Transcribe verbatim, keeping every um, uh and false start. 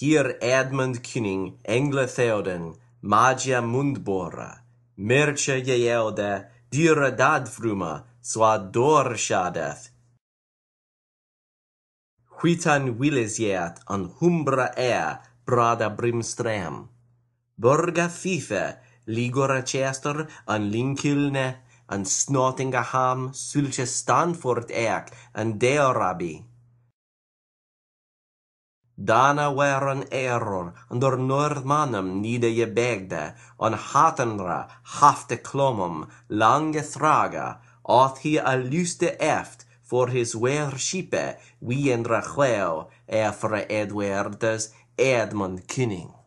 Hier Eadmund Koning, Engla þeoden, mæcgea mundbora, Myrce geeode, dyre dædfruma, scadeþ. Hwitanwyllesgeat and Humbra brada brimstream. Burga fife, Ligoraceaster and Lincylene, and Snotingaham, swylce Stanford and Deoraby. Dæne wæran æror, under Norðmannum nide je begde, on hatenra hafte klomum, lange thraga, at he a luste eft, for his wær skipe, wiendra chweo, e fra Edwardes Eadmund Koning.